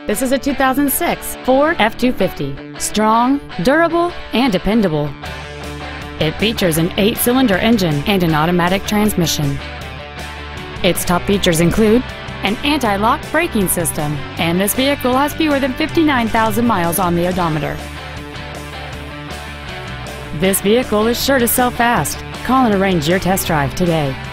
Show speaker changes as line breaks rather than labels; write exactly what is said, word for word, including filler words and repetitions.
This is a two thousand six Ford F two fifty. Strong, durable, and dependable. It features an eight-cylinder engine and an automatic transmission. Its top features include an anti-lock braking system, and this vehicle has fewer than fifty-nine thousand miles on the odometer. This vehicle is sure to sell fast. Call and arrange your test drive today.